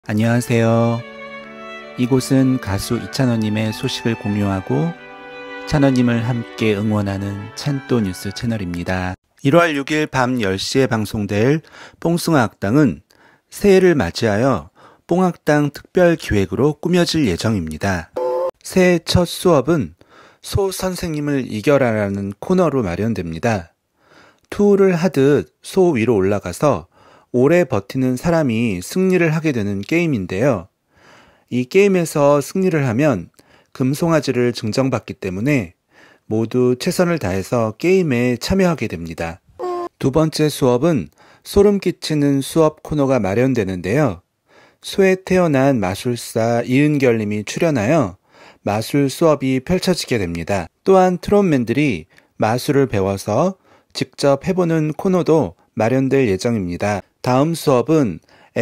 안녕하세요. 이곳은 가수 이찬원님의 소식을 공유하고 찬원님을 함께 응원하는 찬또 뉴스 채널입니다. 1월 6일 밤 10시에 방송될 뽕숭아 학당은 새해를 맞이하여 뽕학당 특별 기획으로 꾸며질 예정입니다. 새해 첫 수업은 소 선생님을 이겨라라는 코너로 마련됩니다. 투우를 하듯 소 위로 올라가서 오래 버티는 사람이 승리를 하게 되는 게임인데요. 이 게임에서 승리를 하면 금송아지를 증정받기 때문에 모두 최선을 다해서 게임에 참여하게 됩니다. 두 번째 수업은 소름 끼치는 수업 코너가 마련되는데요. 소에 태어난 마술사 이은결님이 출연하여 마술 수업이 펼쳐지게 됩니다. 또한 트롯맨들이 마술을 배워서 직접 해보는 코너도 마련될 예정입니다. 다음 수업은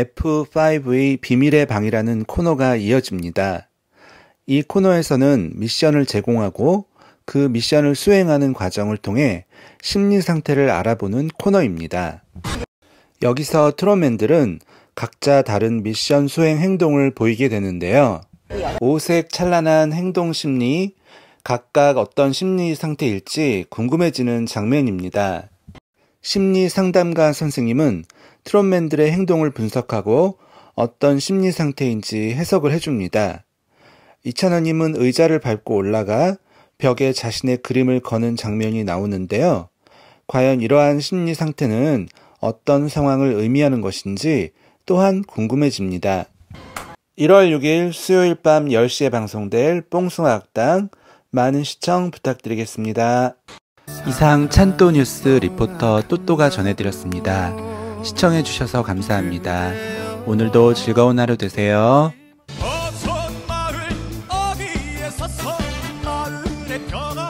F5의 비밀의 방이라는 코너가 이어집니다. 이 코너에서는 미션을 제공하고 그 미션을 수행하는 과정을 통해 심리 상태를 알아보는 코너입니다. 여기서 트롯맨들은 각자 다른 미션 수행 행동을 보이게 되는데요. 오색 찬란한 행동 심리, 각각 어떤 심리 상태일지 궁금해지는 장면입니다. 심리 상담가 선생님은 트롯맨들의 행동을 분석하고 어떤 심리 상태인지 해석을 해줍니다. 이찬원님은 의자를 밟고 올라가 벽에 자신의 그림을 거는 장면이 나오는데요. 과연 이러한 심리 상태는 어떤 상황을 의미하는 것인지 또한 궁금해집니다. 1월 6일 수요일 밤 10시에 방송될 뽕숭아 학당 많은 시청 부탁드리겠습니다. 이상 찬또 뉴스 리포터 또또가 전해드렸습니다. 시청해주셔서 감사합니다. 오늘도 즐거운 하루 되세요. 어촌 마을 어디에 서서 마을의 평화